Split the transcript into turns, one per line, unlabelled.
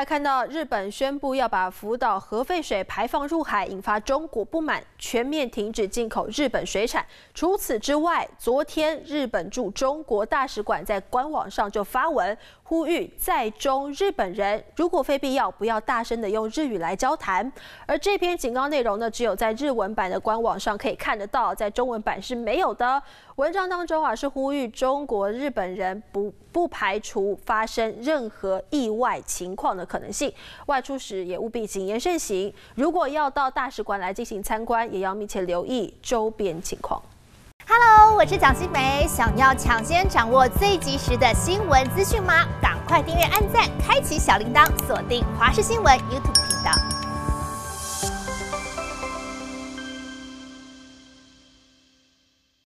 来看到日本宣布要把福岛核废水排放入海，引发中国不满，全面停止进口日本水产。除此之外，昨天日本驻中国大使馆在官网上就发文呼吁在中日本人，如果非必要，不要大声的用日语来交谈。而这篇警告内容呢，只有在日文版的官网上可以看得到，在中文版是没有的。文章当中是呼吁中国日本人不排除发生任何意外情况的可能性，外出时也务必谨言慎行。如果要到大使馆来进行参观，也要密切留意周边情况。
Hello， 我是蒋欣梅。想要抢先掌握最及时的新闻资讯吗？赶快订阅、按赞、开启小铃铛，锁定华视新闻 YouTube 频道。